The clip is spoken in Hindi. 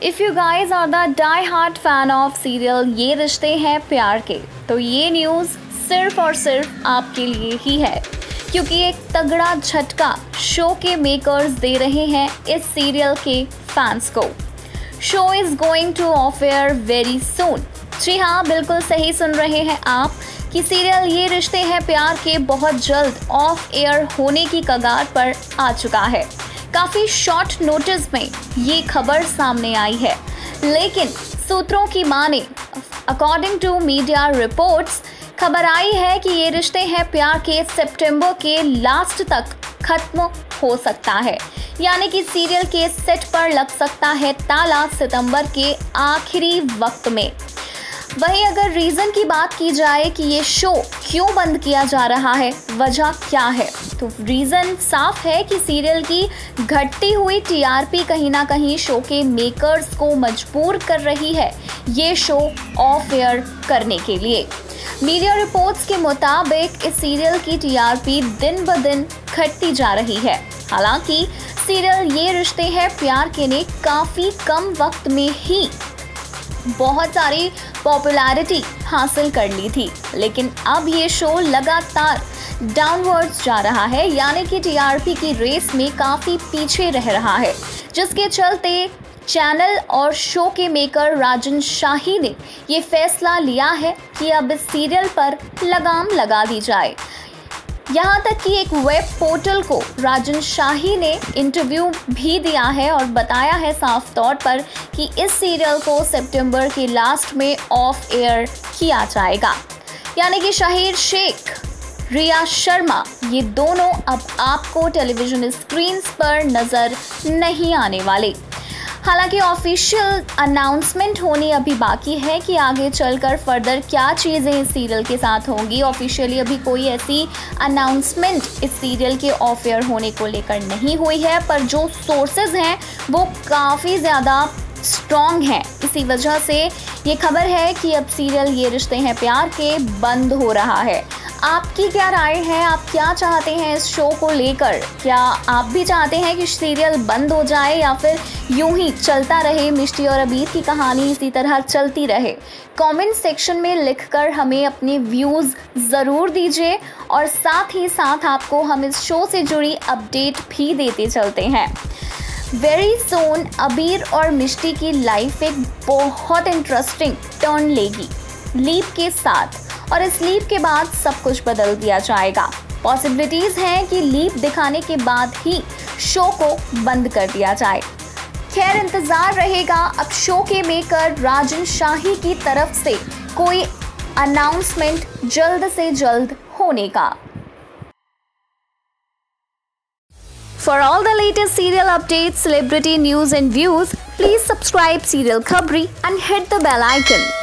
If you guys are the die hard fan of serial ये रिश्ते हैं प्यार के, तो ये न्यूज़ सिर्फ और सिर्फ आपके लिए ही है, क्योंकि एक तगड़ा झटका शो के मेकर्स दे रहे हैं इस सीरियल के फैंस को। Show is going to off air very soon. जी हाँ, बिल्कुल सही सुन रहे हैं आप कि सीरियल ये रिश्ते हैं प्यार के बहुत जल्द ऑफ एयर होने की कगार पर आ चुका है। काफ़ी शॉर्ट नोटिस में ये खबर सामने आई है, लेकिन सूत्रों की माने अकॉर्डिंग टू मीडिया रिपोर्ट्स खबर आई है कि ये रिश्ते हैं प्यार के सितंबर के लास्ट तक खत्म हो सकता है, यानी कि सीरियल के सेट पर लग सकता है ताला सितंबर के आखिरी वक्त में। वहीं अगर रीज़न की बात की जाए कि ये शो क्यों बंद किया जा रहा है, वजह क्या है, तो रीज़न साफ है कि सीरियल की घटती हुई टीआरपी कहीं ना कहीं शो के मेकर्स को मजबूर कर रही है ये शो ऑफ एयर करने के लिए। मीडिया रिपोर्ट्स के मुताबिक इस सीरियल की टीआरपी दिन ब दिन घटती जा रही है। हालांकि सीरियल ये रिश्ते हैं प्यार के ने काफ़ी कम वक्त में ही बहुत सारी पॉपुलैरिटी हासिल कर ली थी, लेकिन अब ये शो लगातार डाउनवर्ड्स जा रहा है, यानी कि टीआरपी की रेस में काफ़ी पीछे रह रहा है, जिसके चलते चैनल और शो के मेकर राजन शाही ने ये फैसला लिया है कि अब इस सीरियल पर लगाम लगा दी जाए। यहाँ तक कि एक वेब पोर्टल को राजन शाही ने इंटरव्यू भी दिया है और बताया है साफ तौर पर कि इस सीरियल को सितंबर के लास्ट में ऑफ एयर किया जाएगा, यानी कि शाहिर शेख, रिया शर्मा, ये दोनों अब आपको टेलीविजन स्क्रीन्स पर नज़र नहीं आने वाले। हालांकि ऑफिशियल अनाउंसमेंट होनी अभी बाकी है कि आगे चलकर फर्दर क्या चीज़ें इस सीरियल के साथ होंगी। ऑफिशियली अभी कोई ऐसी अनाउंसमेंट इस सीरियल के ऑफ एयर होने को लेकर नहीं हुई है, पर जो सोर्सेज हैं वो काफ़ी ज़्यादा स्ट्रॉन्ग हैं। इसी वजह से ये खबर है कि अब सीरियल ये रिश्ते हैं प्यार के बंद हो रहा है। आपकी क्या राय है? आप क्या चाहते हैं इस शो को लेकर? क्या आप भी चाहते हैं कि सीरियल बंद हो जाए या फिर यूं ही चलता रहे, मिष्टी और अबीर की कहानी इसी तरह चलती रहे? कमेंट सेक्शन में लिखकर हमें अपने व्यूज़ ज़रूर दीजिए और साथ ही साथ आपको हम इस शो से जुड़ी अपडेट भी देते चलते हैं। वेरी सून अबीर और मिष्टी की लाइफ एक बहुत इंटरेस्टिंग टर्न लेगी लीप के साथ, और इस लीप के बाद सब कुछ बदल दिया जाएगा। पॉसिबिलिटीज़ हैं कि लीप दिखाने के बाद ही शो को बंद कर दिया जाए। खैर, इंतज़ार रहेगा अब शो के मेकर राजन शाही की तरफ से कोई अनाउंसमेंट जल्द से जल्द होने का। For all the latest serial updates, celebrity news and views, please subscribe Serial Khabri and hit the bell icon.